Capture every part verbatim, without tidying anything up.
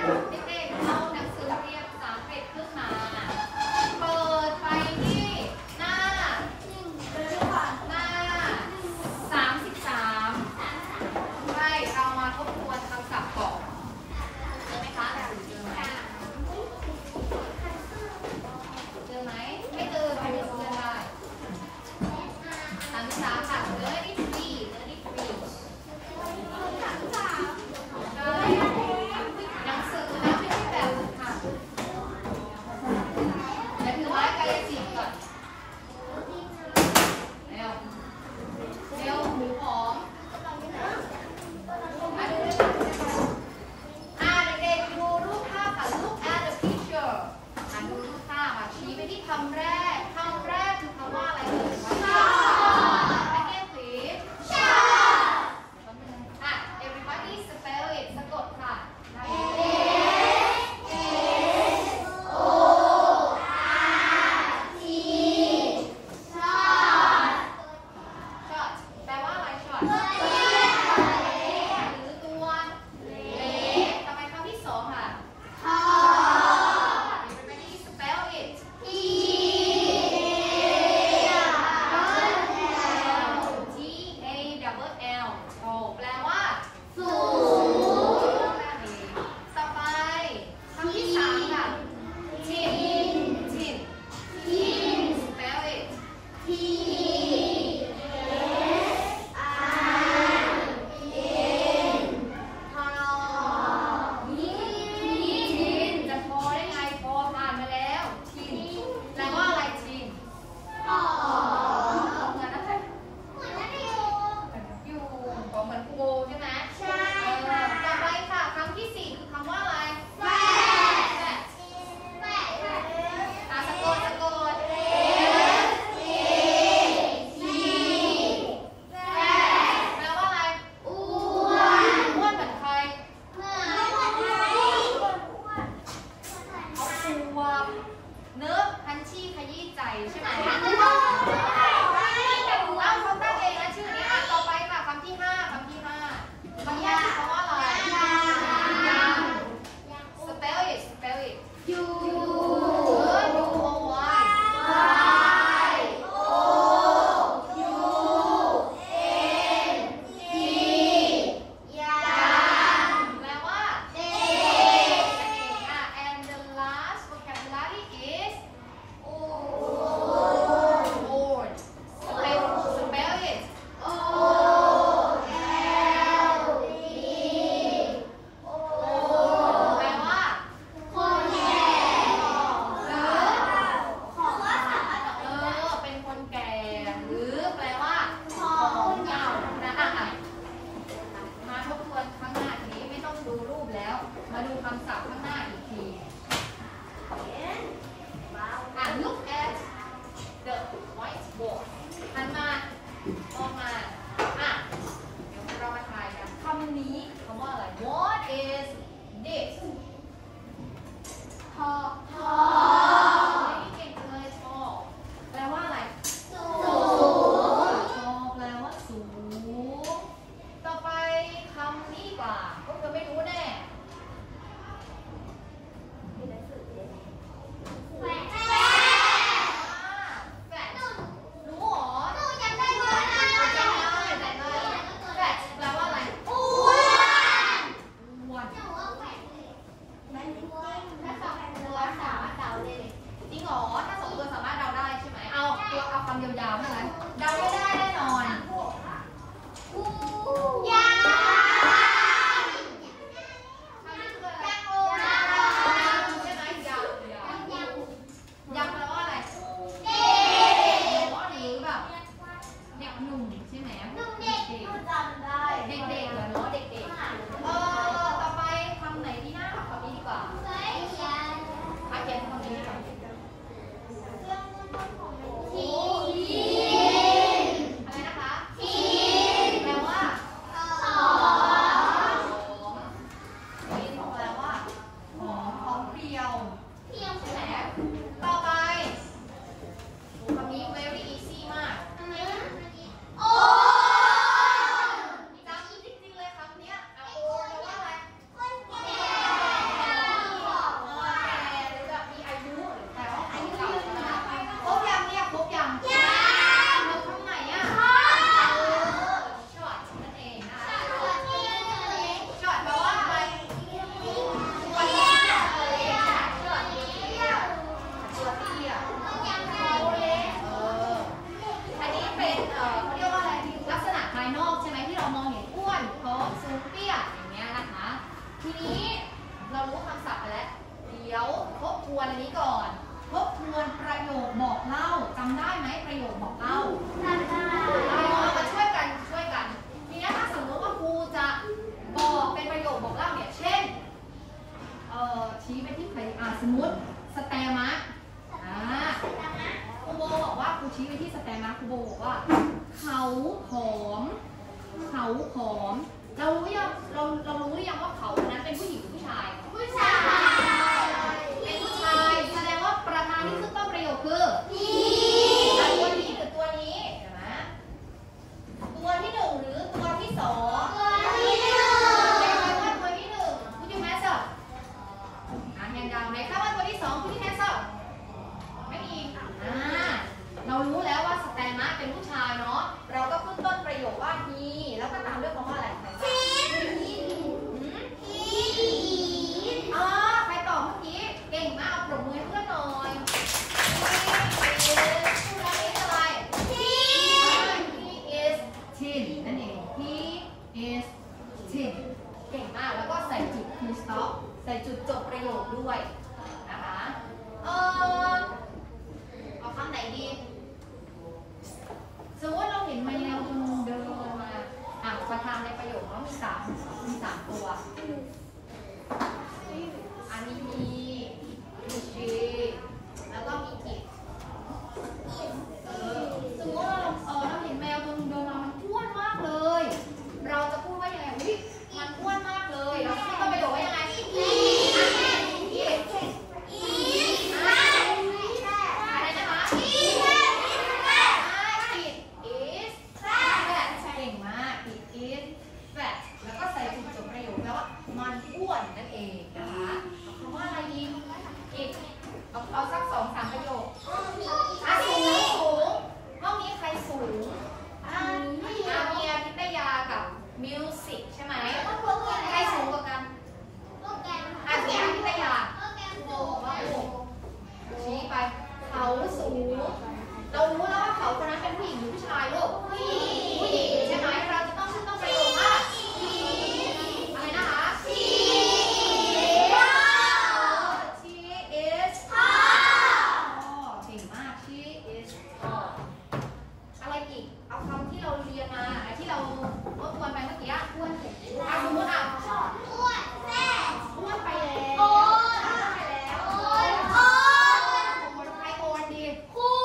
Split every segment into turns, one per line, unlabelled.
เด็กๆเอาหนังสือเรียนภาษาอังกฤษขึ้นมาเปิดไปที่หน้าหน้าสามสิบสามใช่เรามาทบทวนคำศัพท์ก่อนเจอไหมคะเจอไหมเจอไหมไม่เจอไปดูเพื่อนได้สามสิบสามค่ะเจอที่สี่เจอที่สี่สามสิบสามหนังสือนะไม่ใช่แบบฝึกหัดเดี๋ยวถือไม้กายสิทธิ์ก่อนเร็วเร็วหมูหอมมาดูอ่าเด็กๆดูรูปภาพค่ะ look at the picture อ่าดูรูปภาพอ่ะชี้ไปที่คำแรกคำแรกคือคำว่าอะไรเอ่ยว่า again please อ่ะ everybody spell it สะกดค่ะ short แปลว่าอะไร short หรือตัวเล็กต่อไปคำที่สองค่ะ everybody spell it T A double L โอ้แปลว่าสูงนั่นเองต่อไปคำที่สามค่ะ tin tin tin spell it Tทินจะพอได้ไงพอผ่านมาแล้วทินแปลว่าอะไรทินเหมือนอะไรอยู่ของเหมือนโบใช่ไหมใช่ต่อไปค่ะคำที่สี่คือคำว่าอะไรแฟดอ่ะสะกดสะกดแฟดแปลว่าอะไรอ้วนอ้วนเหมือนใครเอาตัวเนื้อพันชี่ขยี้ใจใช่ไหมเอ้าเขาตั้งเองนะชื่อนี้อ่ะต่อไปค่ะคำที่ห้าคำที่ห้าคำที่ห้าคือคำว่าอะไรยัง spell it spell it U เออ U O Y Y O U N G ยังแปลว่าเด็กนั่นเองอ่ะ and the last vocabulary is อ้วนทวนอันนี้ก่อนทบทวนประโยคบอกเล่าจำได้ไหมประโยคบอกเล่าจำได้เรามาช่วยกันช่วยกันทีนี้ถ้าสมมติว่าครูจะบอกเป็นประโยคบอกเล่าเนี่ยเช่นเอ่อชี้ไปที่ใครอ่าสมมติสแตมะอ่าครูโบบอกว่าครูชี้ไปที่สแตมะครูโบบอกว่าเขาผอมเขาผอมเรารู้ยังเราเรารู้หรือยังว่าเขาคนนั้นเป็นผู้หญิงหรือผู้ชายผู้ชายเป็นผู้ชายแสดงว่าประธานที่ขึ้นต้นประโยคคือตัวนี้หรือตัวนี้เห็นไหมตัวที่หนึ่งหรือตัวที่สองตัวที่หนึ่งใครว่าตัวที่หนึ่งคุณยูแมสซ์อ่ะแฮนด์ดาวน์ไหนถ้าว่าตัวที่สองคุณยูแมสซ์ไม่มีอ่าเรารู้แล้วว่าสแตมะเป็นผู้ชายเนาะเราก็ขึ้นต้นประโยคว่า he แล้วก็ตามด้วยคำว่าอะไรอ๋อใครตอบเมื่อกี้เก่งมากเอาปรบมือให้เพื่อนหน่อยพูดแล้วนี่อะไร he is ten นั่นเอง he is ten เก่งมากแล้วก็ใส่จุด full stop ใส่จุดจบประโยคด้วยนะคะเออเอาคำไหนดีสมมติเราเห็นแมวตัวนึงเดินมาอ่ะประธานในประโยคเขามีสามมีสามตัวอันนี้มีมีชีแล้วก็มีกิจเออสมมติเราเออเราเห็นแมวตัวนึงเดินมามันอ้วนมากเลยเราจะพูดว่ายังไงวิมันอ้วนมากเลยเราพูดประโยคว่ายังไงเอาสักสองสามประโยคอ่ะสูงสูงห้องนี้ใครสูงอาเมียพิตยากับมิวสิกใช่ไหมใครสูงกว่ากันอาเมียพิตยาโอ้ว่าโอ้ชี้ไปเขาสูงเรารู้แล้วว่าเขาคนนั้นเป็นผู้หญิงหรือผู้ชายลูกผู้หญิงใช่ไหมเราจะต้องขึ้นต้องประโยคว่าอะไรนะคะเอาคำที่เราเรียนมาที่เราทบทวนไปเมื่อกี้อ้วนอ่ะสมมติอ่ะอ้วนแซ่อ้วนไปแล้วอ้วนไปแล้วอ้วนอ้วนใครโอนดีครู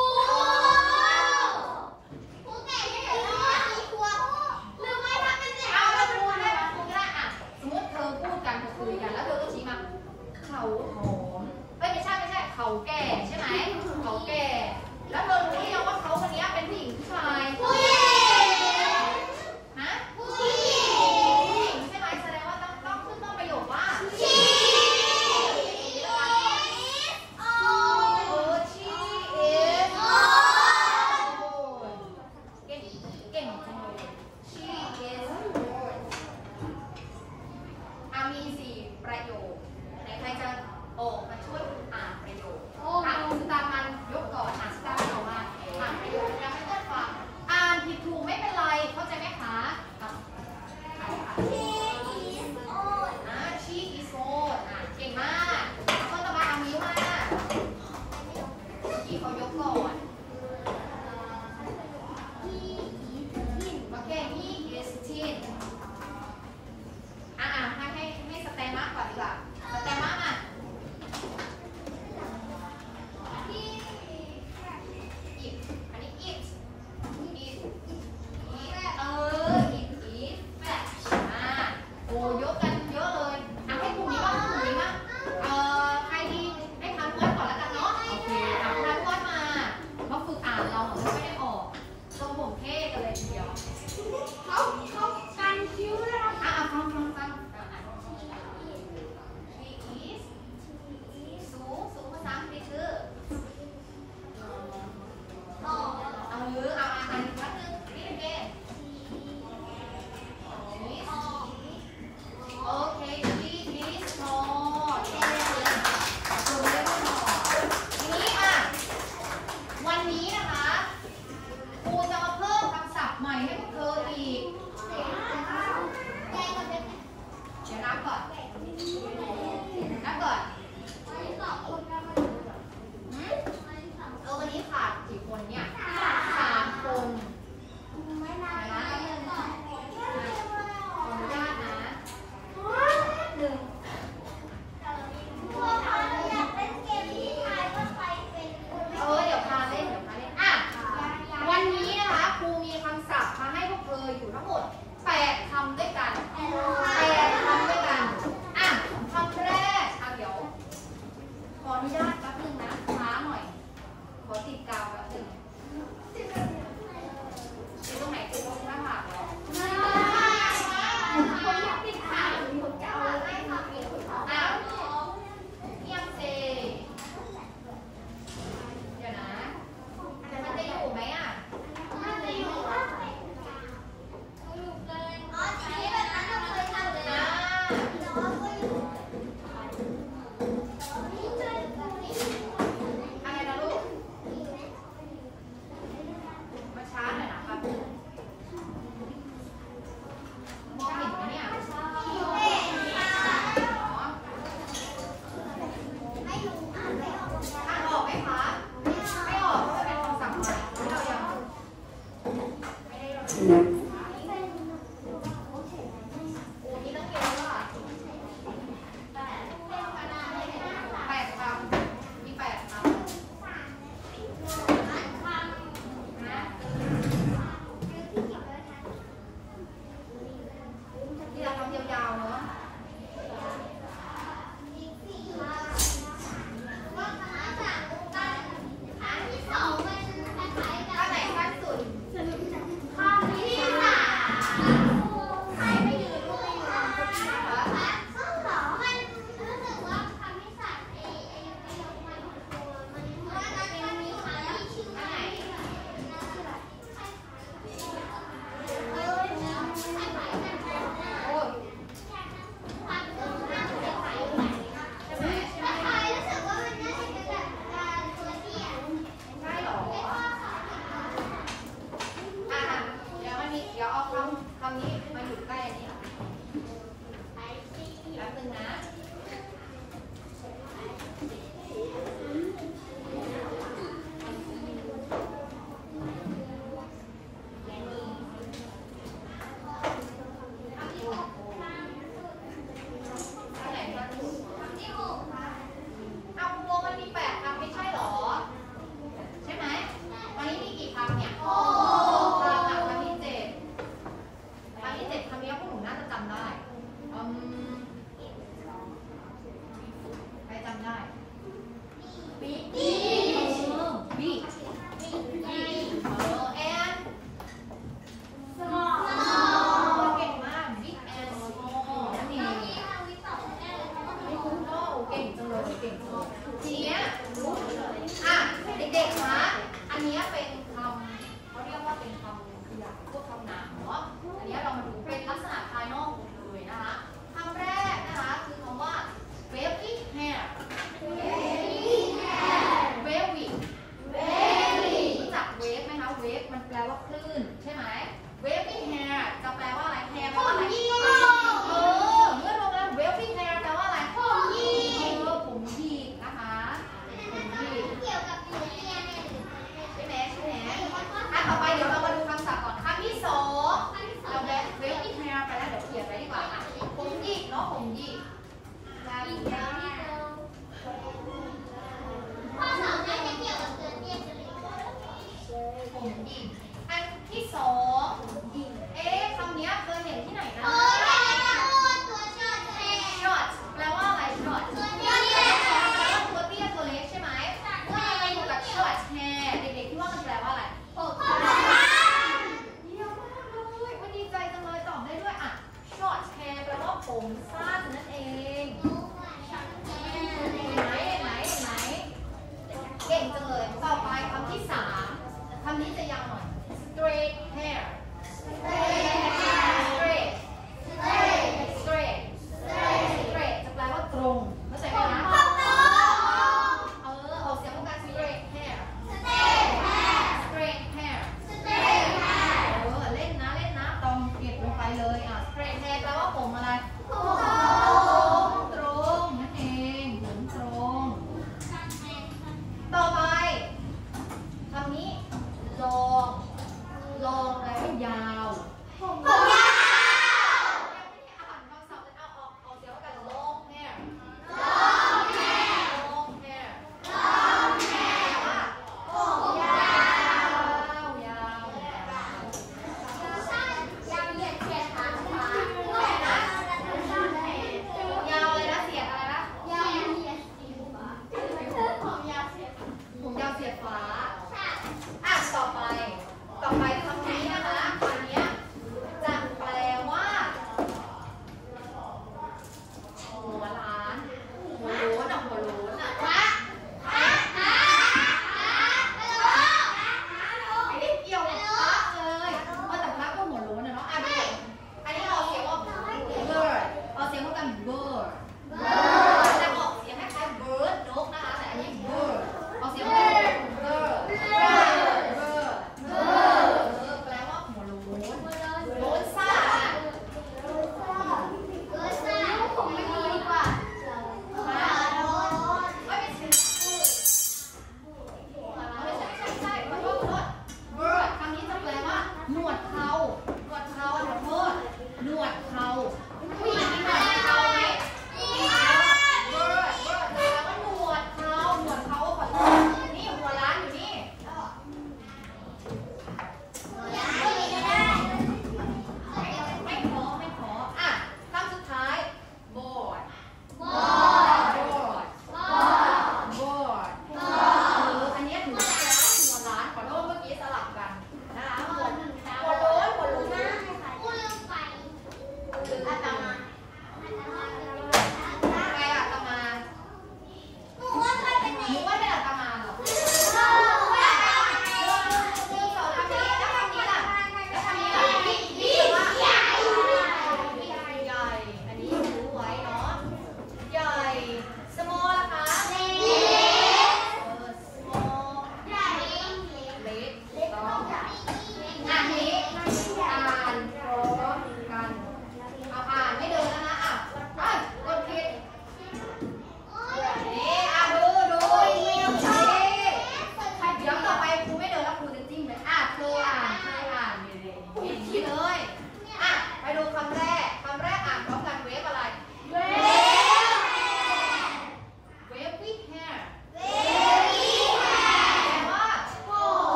ครูเก่งไม่เห็นเลยว่ามีครูหรือไม่ทำเป็นเด็กเอาเราครูได้ไหมครูก็ได้อ่ะสมมติเธอพูดกันเธอคุยกันแล้วเธอก็ชี้มาเขาหอมไม่ใช่ไม่ใช่เขาแก่ใช่ไหมเขาแก่แล้วเธอรู้ยังว่าเขาคนนี้เป็นผู้หญิงผู้ชายผู้หญิงฮะผู้หญิงใช่ไหมแสดงว่าต้องต้องขึ้นต้นประโยคว่า she is old she is old เก่งเก่งจังเลย she is old อ่ะมีสี่ประโยคไหนใครจะออกมาช่วยอ่านประโยคอ่ะสตาร์มันยกก่อนอ่ะสตาร์มันออกมา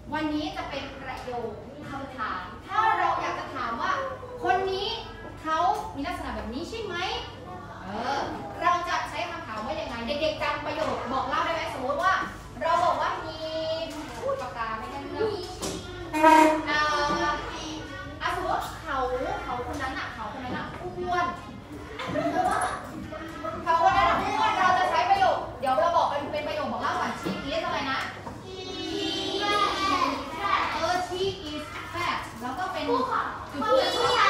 วันนี้จะเป็นประโยคคำถามถ้าเราอยากจะถามว่าคนนี้เขามีลักษณะแบบนี้ใช่ไหมเออเราจะใช้คำถามว่ายังไงเด็กๆจำประโยคบอกเล่าได้ไหมสมมติว่าเราบอกว่ามีพูดปากกาไม่ได้เรื่องอ่าสมมติว่าเขาเขาคนนั้นอ่ะเขาคนนั้นอ่ะอ้วนเขาคนนั้นอ้วนเราจะใช้ประโยคเดี๋ยวเราบอกเป็นเป็นประโยคบอกเล่าก่อนชีอีสอะไรนะเออ she is fat แล้วก็เป็นจุดพูดที่ฮะ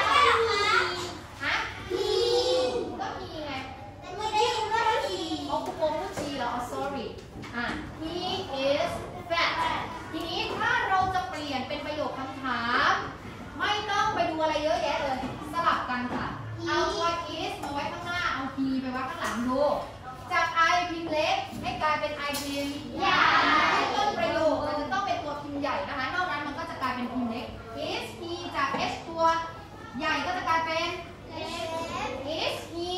he ก็ he ไงไม่ได้ยินว่า he โอ้คุณโกงพูด she แล้ว sorry อ่ะ he is fat ทีนี้ถ้าเราจะเปลี่ยนเป็นประโยคคำถามไม่ต้องไปดูอะไรเยอะแยะเลยสลับกันค่ะเอาตัว is มาไว้ข้างหน้าเอา he ไปไว้ข้างหลังดูจาก I พิมพ์เล็กให้กลายเป็น I พิมพ์ใหญ่ต้นประโยคเราจะต้องเป็นตัวพิมพ์ใหญ่นะคะนอกนั้นมันก็จะกลายเป็นพิมพ์เล็ก is he จาก h ตัวใหญ่ก็จะกลายเป็น is he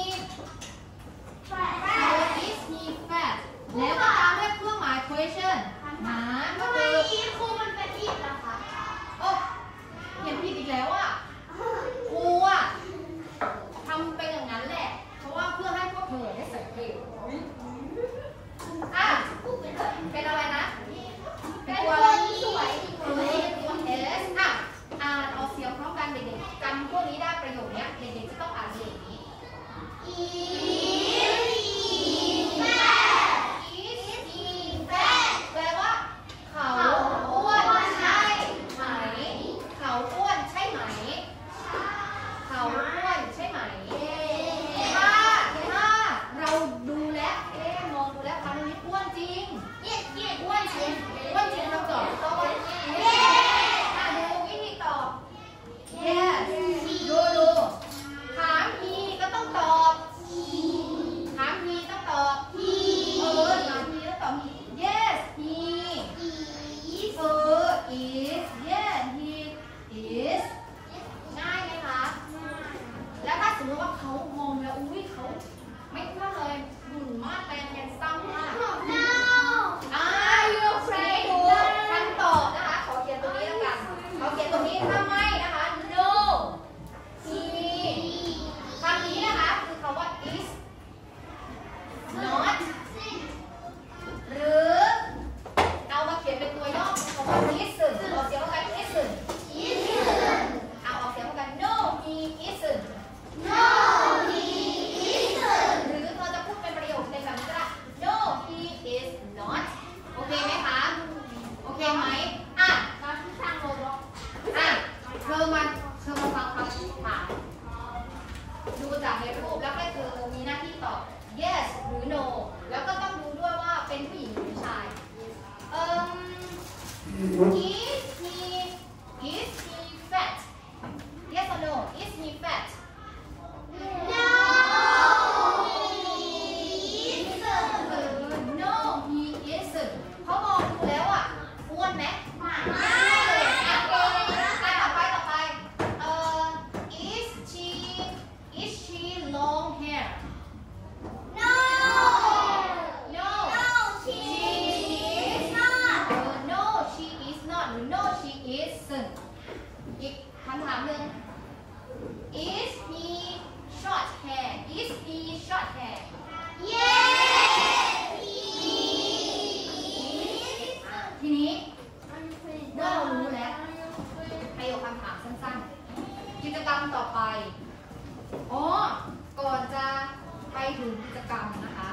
fat is he fat แล้วก็ตามด้วยเครื่องหมาย question นะก็คือครูมันเป็นผิดนะคะโอ้เขียนผิดอีกแล้วอ่ะครูอ่ะทำไปอย่างนั้นแหละเพราะว่าเพื่อให้พวกเธอได้สังเกตอ่ะเป็นอะไรนะเป็นตัวสวยเป็นตัว S อ่ะอ่านออกเสียงพร้อมกันเด็กๆจำพวกนี้ได้ประโยคนี้เด็กๆจะต้องอ่านอย่างนี้ is he fat แปลว่าเขาอ้วนใช่ไหมเขาอ้วนใช่ไหมเขาอ้วนใช่ไหมถ้าถ้าเราดูแลเอ๊มองดูแลพันนี้อ้วนจริงอ้วนจริงอ้วนจริงเราตอบต้องว่าอ่ะดูวิธีตอบ yes ดูดูถาม he ก็ต้องตอบถาม he ต้องตอบเออถาม he ต้องตอบ yes he เออ is yes he is ง่ายไหมคะแล้วถ้าสมมติว่าเขามองแล้วอุ้ยเขาไม่อ้วนเลยหุ่นมากแปลงแฮนซัมมากอ่า you say ดูคำตอบนะคะขอเขียนตรงนี้แล้วกันขอเขียนตรงนี้ถ้าไม่นะคะ no he คำนี้นะคะคือคำว่า is not หรือเอามาเขียนเป็นตัวย่อคำว่า isn't ออกเสียงว่ากัน isn't เอาออกเสียงว่ากัน no he isn't หรือเธอจะพูดเป็นประโยคในแบบนี้ก็ได้ no he is not โอเคไหมคะโอเคไหมอ่ะอ่ะเธอมาเธอมาฟังคำถามดูจากในรูปแล้วให้เธอมีหน้าที่ตอบ yes หรือ no แล้วก็ต้องดูด้วยว่าเป็นผู้หญิงหรือผู้ชายเอ่อ is he is he fat yes or no is he fat no no he isn't เขามองดูแล้วอ่ะอ้วนไหมไม่เลยอ่ะต่อไปต่อไปเอ่อ is she is she long hair no no she is not no she is not หรือ no she isn't อีกคำถามหนึ่ง is he short hair is he short hair yes he is ทีนี้เมื่อเรารู้แล้วประโยคคำถามสั้นๆกิจกรรมต่อไปอ๋อก่อนจะไปถึงกิจกรรมนะคะ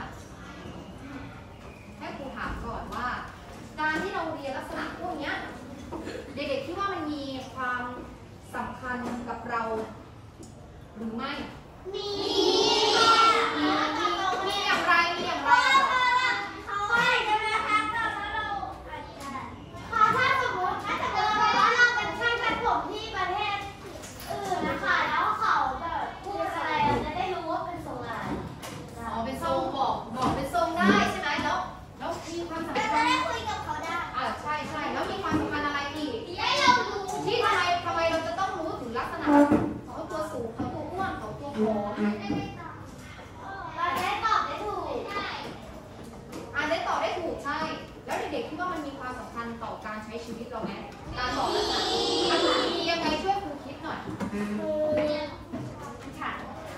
ให้ครูถามก่อนว่าการที่เราเรียนลักษณะพวกนี้เด็กๆคิดว่ามันมีความสำคัญกับเราหรือไม่มีมีมีอย่างไรมีอย่างไรเขาให้ใช่ไหมคะถ้าเราถ้าสมมติถ้าสมมติว่าเราเป็นช่างตัดผมที่ประเทศอื่นนะคะแล้วเขาแบบพูดอะไรจะได้รู้ว่าเป็นทรงอะไรอ๋อเป็นทรงบอกบอกเป็นทรงได้ใช่ไหมแล้วแล้วมีความสำคัญจะได้คุยกับเขาได้อ่าใช่ใช่แล้วมีความสำคัญอะไรอีกให้เรารู้ที่ทำไมทำไมเราจะต้องรู้ถึงลักษณะเขาตัวสูงเขาตัวอ้วนเขาตัวผอมเราได้ตอบได้ถูกอ่าได้ตอบได้ถูกใช่แล้วเด็กๆคิดว่ามันมีความสำคัญต่อการใช้ชีวิตเราไหมการบอกลักษณะอันนี้ยังไงช่วยครูคิดหน่อยค่ะ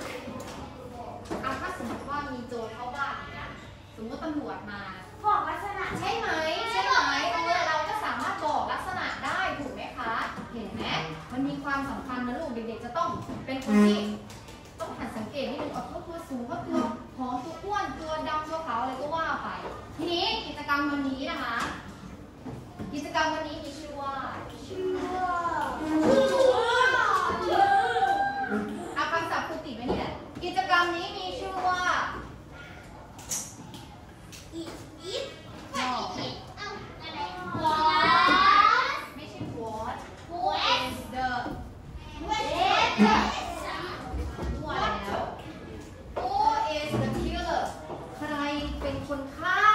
ถ้าสมมติว่ามีโจรเข้าบ้านนะสมมติตำรวจมา
บอกลักษณะ
ใช่ไหมใช่ไหมเราก็สามารถบอกลักษณะได้ถูกไหมคะเห็นไหมมันมีความสำคัญนะลูกเด็กๆจะต้องเป็นคนที่ต้องหัดสังเกตนิดนึงว่าเขาตัวสูงเขาตัวผอมตัวอ้วนตัวดำตัวขาวอะไรก็ว่าไปทีนี้กิจกรรมวันนี้นะคะกิจกรรมวันนี้มีชื่อว่า
ชื่อว่า
อาคำศัพท์ครูติดไว้นี่แหละกิจกรรมนี้มีชื่อว่า
อีอี
ไม่ใช่ what who is the whatแล้ว who is the killer ใครเป็นคนฆ่า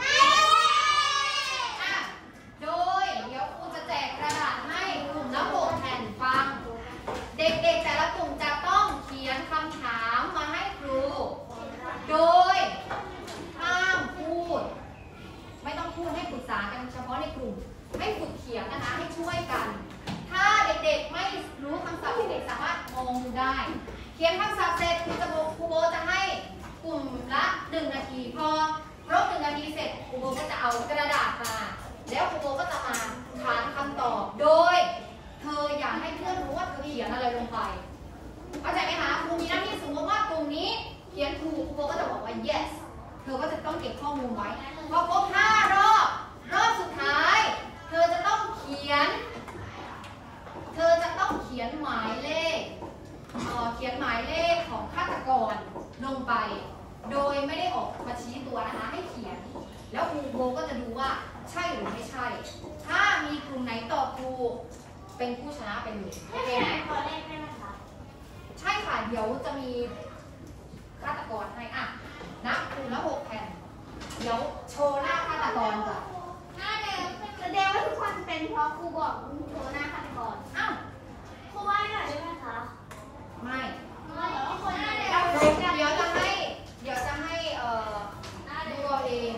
โดยเดี๋ยวครูจะแจกกระดาษให้กลุ่มละหกแผ่นฟังเด็กๆแต่ละกลุ่มจะต้องเขียนคำถามมาให้ครูโดยห้ามพูดไม่ต้องพูดให้ปรึกษากันเฉพาะในกลุ่มให้ฝึกเขียนนะคะให้ช่วยกันถ้าเด็กๆไม่รู้คำศัพท์เด็กๆสามารถมองดูได้เขียนคำศัพท์เสร็จครูจะครูโบจะให้กลุ่มละหนึ่งนาทีพอครบหนึ่งนาทีเสร็จครูโบก็จะเอากระดาษมาแล้วครูโบก็จะมาถามคำตอบโดยเธออยากให้เพื่อนรู้ว่าเธอเขียนอะไรลงไปเข้าใจไหมคะครูมีหน้าที่สมมติว่ากลุ่มนี้เขียนถูกครูโบก็จะบอกว่า yes เธอก็จะต้องเก็บข้อมูลไว้พอครบห้ารอบรอบสุดท้ายเธอจะต้องเขียนเธอจะต้องเขียนหมายเลขเอ่อเขียนหมายเลขของฆาตกรลงไปโดยไม่ได้ออกมาชี้ตัวนะคะให้เขียนแล้วครูโบก็จะดูว่าใช่หรือไม่ใช่ถ้ามีกลุ่มไหนตอบถูกเป็นผู้ชนะไปเลยโอเคไหม
ขอเลขได้ไหมคะ
ใช่ค่ะเดี๋ยวจะมีฆาตกรให้อ่ะนับกลุ่มละหกแผ่นเดี๋ยวโชว์หน้าฆาตกรก่อน
หน้าเดิมแสดงว่าทุกคนเป็นเพราะครูบอกโชว์หน้าฆาตกร
อ้าว
ครูว่าหน่อยได้ไหมคะ
ไม่
ไม่คนหน้าเดิม
เดี๋ยวจะให้เดี๋ยวจะให้เอ่อดูเอาเอง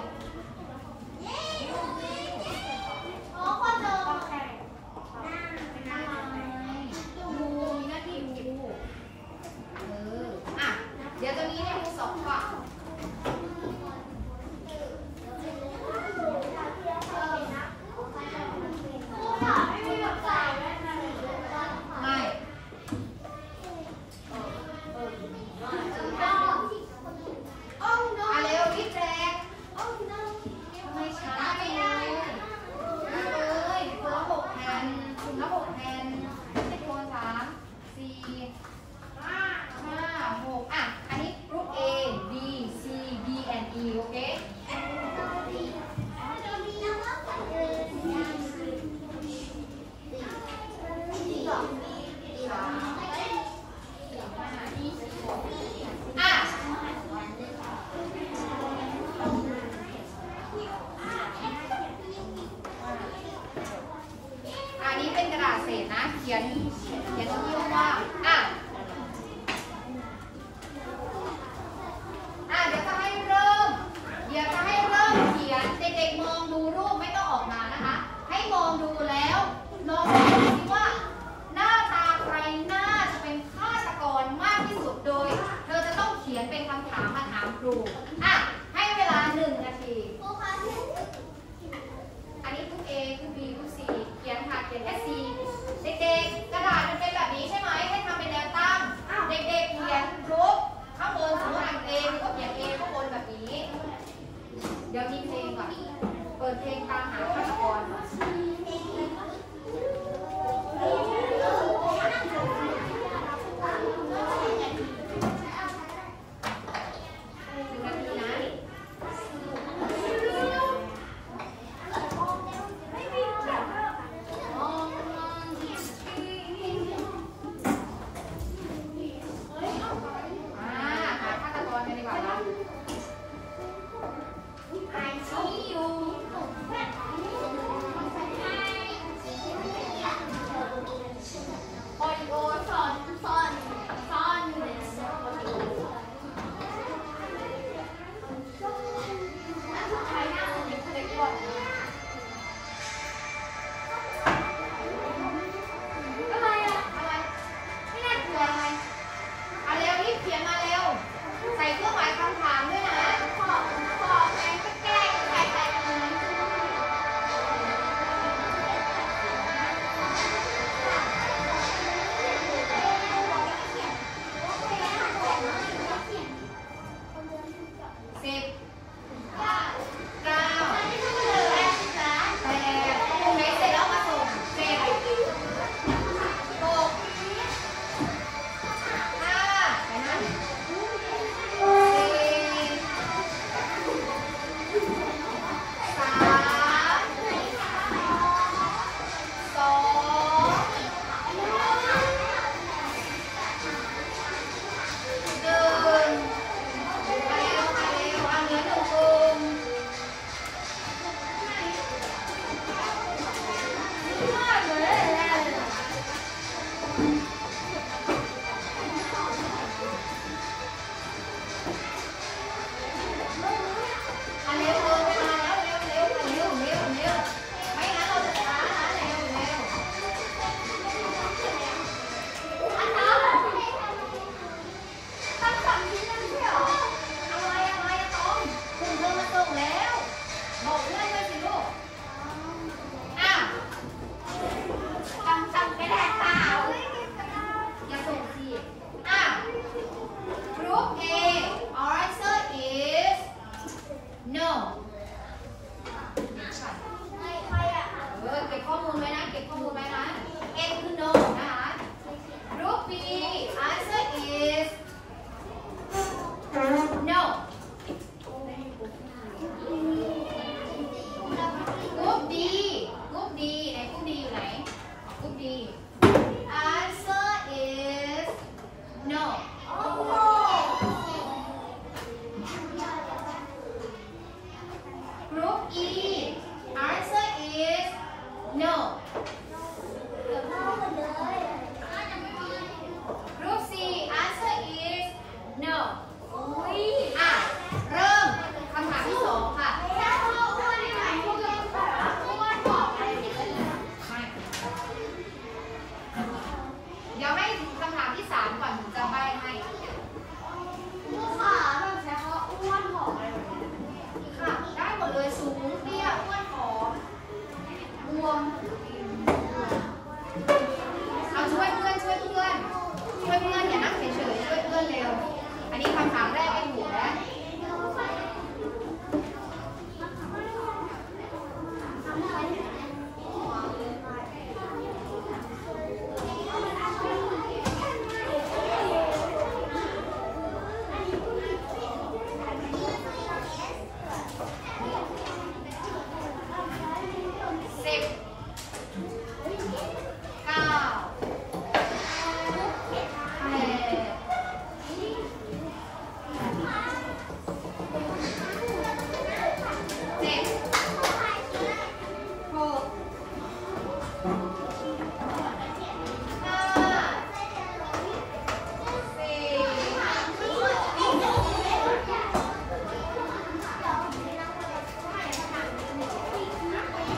อ๋อคนเดิม
ดูมีหน้าที่ดูเอออ่ะเดี๋ยวจะมีให้ดูสองฝั่งไม่อ่ะเร็วรีบแจกทำไมช้าไปเลยมาเลยคนละหกแผ่นคุณละหกแผ่นตัวสามสี่ห้าหกอ่ะอันนี้กรุ๊ป A B C D and E โอเคอันนี้เป็นกระดาษเศษนะเขียนเขียนตรงที่ว่างอ่ะอ่ะเดี๋ยวจะให้เริ่มเดี๋ยวจะให้เริ่มเขียนเด็กๆมองดูรูปไม่ต้องออกมานะคะให้มองดูแล้วลองดูซิว่าหน้าตาใครน่าจะเป็นฆาตกรมากที่สุดโดยเธอจะต้องเขียนเป็นคำถามมาถามครูอ่ะให้เวลาหนึ่งนาทีอันนี้กรุ๊ป A กรุ๊ป B กรุ๊ป C เขียนค่ะเขียนแค่ C เด็กๆกระดาษมันเป็นแบบนี้ใช่ไหมให้ทำ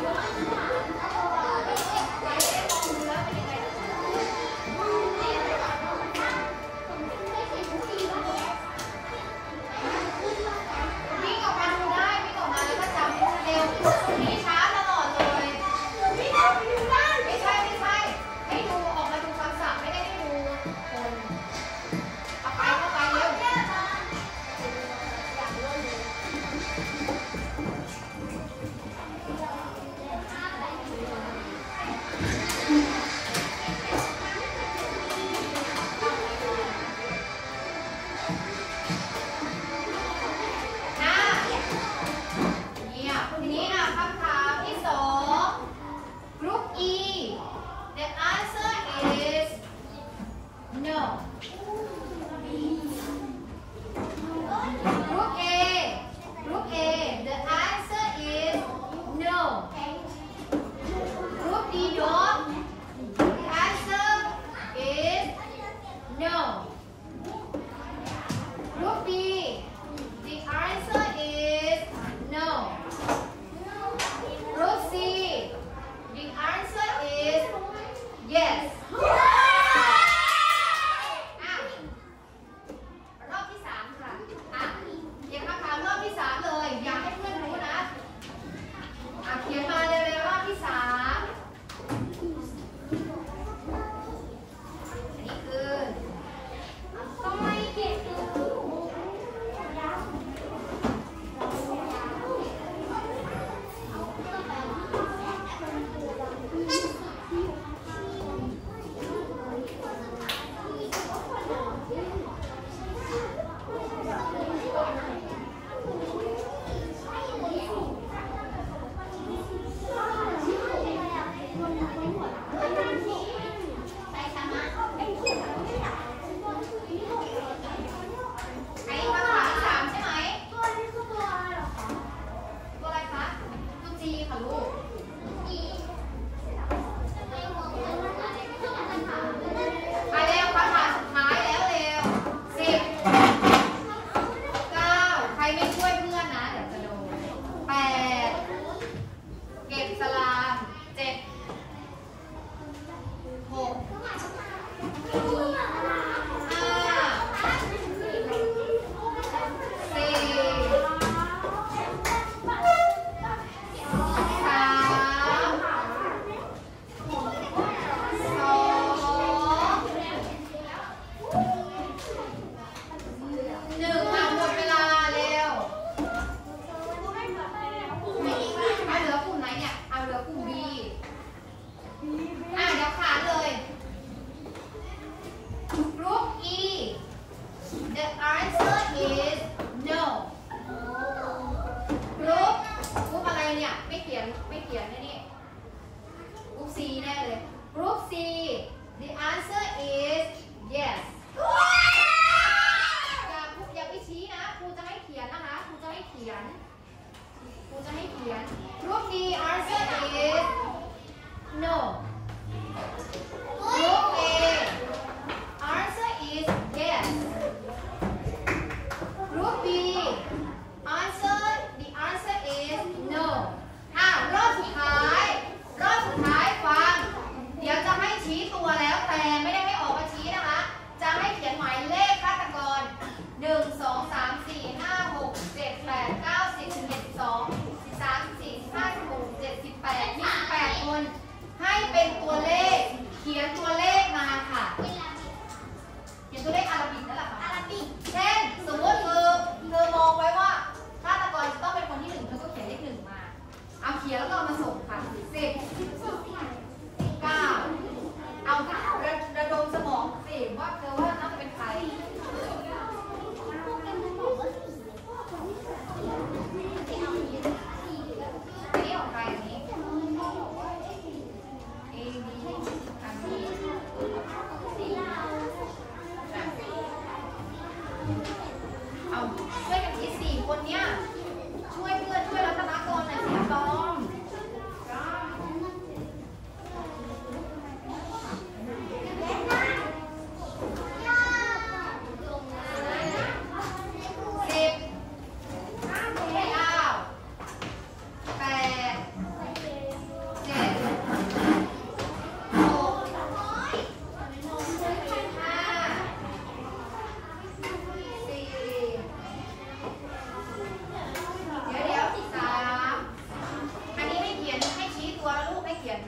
อันนี้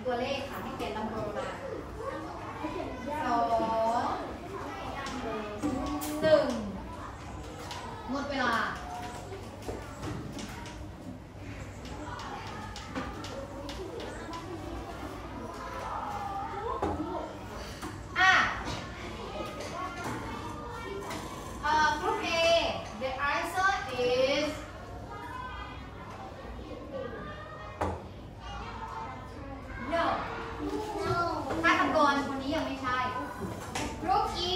ตัวเลขค่ะให้เขียนลำโพงมาสองหนึ่งหมดเวลาอ่ะเอ่อกรุ๊ป A the answer is no ฆาตกรคนนี้ยังไม่ใช่ Group E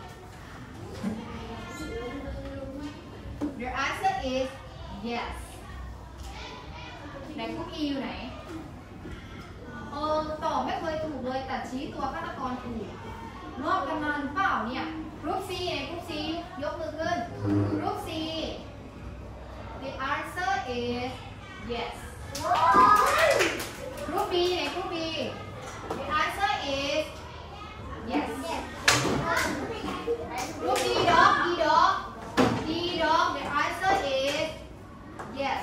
the answer is yes ไหน Group E อยู่ไหนเออตอบไม่เคยถูกเลยแต่ชี้ตัวฆาตกรถูกรอบกันมาหรือเปล่าเนี่ย Group C ไหน Group C ยกมือขึ้น Group C the answer is yes Group B ไหน Group B the answer is yes Group D dog D dog D dog the answer is yes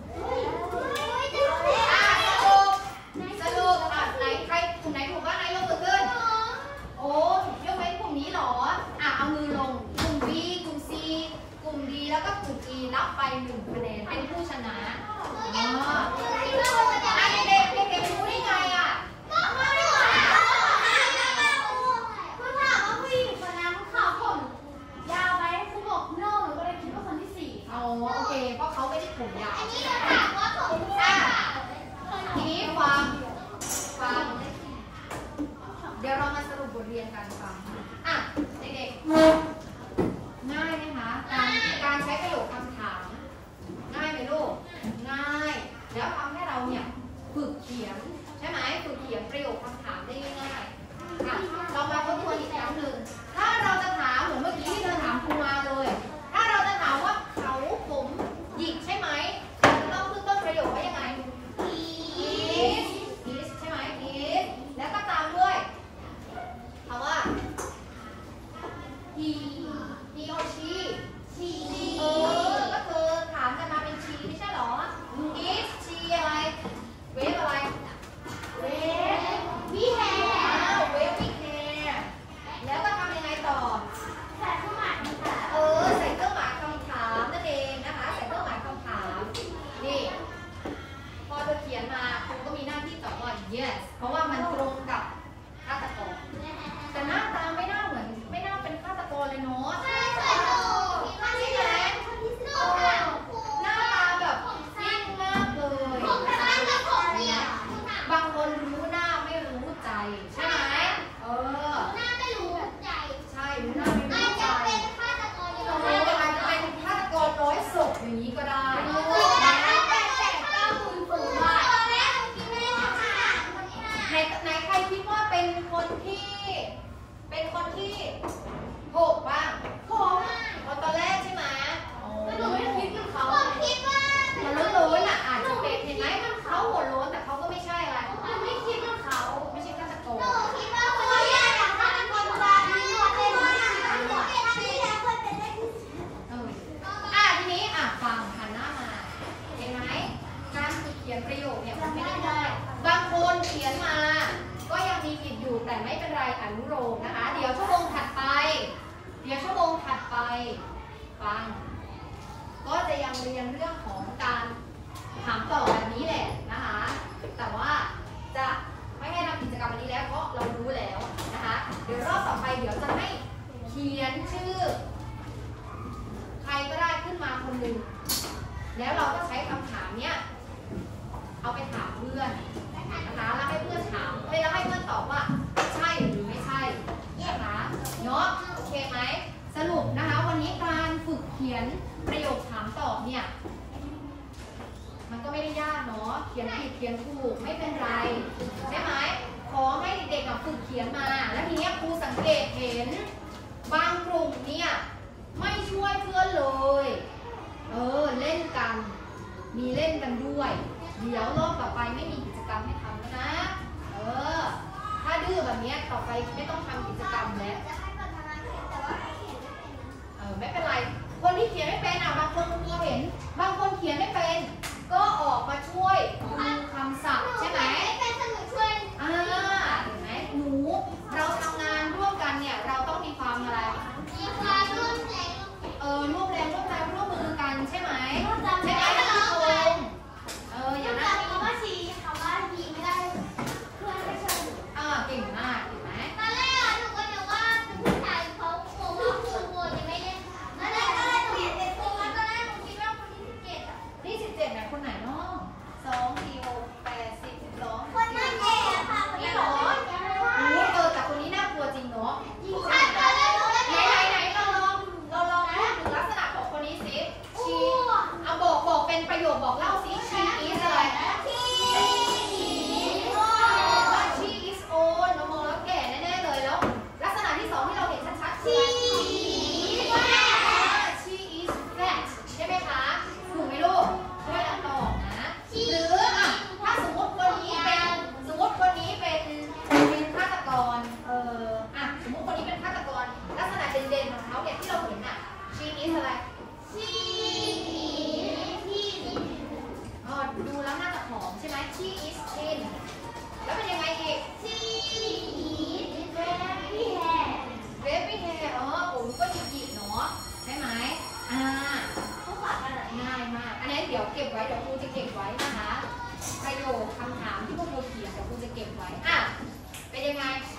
อ่ะสรุปสรุปอ่ะไหนใครกลุ่มไหนถูกบ้างไหนยกมือขึ้นโอ้ยกเว้นกลุ่มนี้เหรออ่ะเอามือลงกลุ่ม B กลุ่ม C กลุ่ม D แล้วก็กลุ่ม E รับไปหนึ่งคะแนนเป็นผู้ชนะอ๋ออ่ะเด็กๆเด็กๆรู้ได้ไงอ่ะอ๋อโอเคเพราะเขาไม่ได้ผมยาว
อันนี้เราถามว่าผมยาว
ทีนี้ฟังฟังเดี๋ยวเรามาสรุปบทเรียนกันฟังอ่ะเด็กๆง่ายไหมคะการการใช้ประโยคคำถามง่ายไหมลูกง่ายแล้วทำให้เราเนี่ยฝึกเขียนใช่ไหมฝึกเขียนประโยคคำถามได้ง่ายๆค่ะเรามาทบทวนอีกครั้งหนึ่งถ้าเราจะถามเหมือนเมื่อกี้ที่เธอถามครูมาเลยถ้าเราจะถามว่าเขาผมหยิกใช่ไหมเราจะต้องขึ้นต้นประโยคว่ายังไง is is ใช่ไหม is แล้วก็ตามด้วยคำว่า he he or she she เออก็คือถามกันมาเป็น she ไม่ใช่หรอ is she อะไร wave อะไร wave we care wave we care แล้วก็ทำยังไงต่อเออใส่เครื่องหมายคำถามนั่นเองนะคะใส่เครื่องหมายคำถามนี่พอเธอเขียนมาครูก็มีหน้าที่ตอบว่า yes เพราะว่ามันตรงกับฆาตกรแต่หน้าตาไม่น่าเหมือนไม่น่าเป็นฆาตกรเลยเนาะใช่ไหมหน้าตาแบบนิ่งมากเลยบางคนรู้หน้าไม่รู้ใจใช่ไหมเออใช่รู้หน้าไม่รู้ใจโอ้อาจจะเป็นฆาตกรร้อยศพอย่างนี้ก็ได้ในในใครคิดว่าเป็นคนที่เป็นคนที่โหกบ้างโหกตอนแรกใช่ไหมโอ้หนูไม่คิดกับเขามันล้นๆอ่ะอาจจะเป็นเห็นไหมมันเขาหัวโล้นแต่เขาก็ไม่ใช่อะไรไม่คิดกับเขาไม่ใช่ฆาตกรเอออ่ะทีนี้อ่ะฟังหันหน้ามาเห็นไหมการฝึกเขียนประโยคเนี่ยมันไม่ได้ง่ายบางคนเขียนมาก็ยังมีผิดอยู่แต่ไม่เป็นไรอนุโลมนะคะเดี๋ยวชั่วโมงถัดไปเดี๋ยวชั่วโมงถัดไปฟังก็จะยังเรียนเรื่องของการถามตอบแบบนี้แหละนะคะแต่ว่าจะไม่ให้ทำกิจกรรมวันนี้แล้วเพราะเรารู้แล้วนะคะเดี๋ยวรอบต่อไปเดี๋ยวจะให้เขียนชื่อใครก็ได้ขึ้นมาคนหนึ่งแล้วเราก็ใช้คำถามเนี้ยเอาไปถามเพื่อนนะคะแล้วให้เพื่อนถามเฮ้ยแล้วให้เพื่อนตอบว่าใช่หรือไม่ใช่นะคะเนาะโอเคไหมสรุปนะคะวันนี้การฝึกเขียนประโยคถามตอบเนี่ยมันก็ไม่ได้ยากเนาะเขียนผิดเขียนถูกไม่เป็นไรใช่ไหมขอให้เด็กๆฝึกเขียนมาแล้วทีนี้ครูสังเกตเห็นบางกลุ่มเนี่ยไม่ช่วยเพื่อนเลยเออเล่นกันมีเล่นกันด้วยเดี๋ยวรอบต่อไปไม่มีกิจกรรมให้ทำแล้วนะเออถ้าดื้อแบบนี้ต่อไปไม่ต้องทำกิจกรรมแล้วเออไม่เป็นไรคนที่เขียนไม่เป็นอ่ะบางคนครูเห็นบางคนเขียนไม่เป็นก็ออกมาช่วยดูคำศัพท์ใช่ไหม
เป็นสนุกช่วย
ไว้อ่ะเป็นยังไง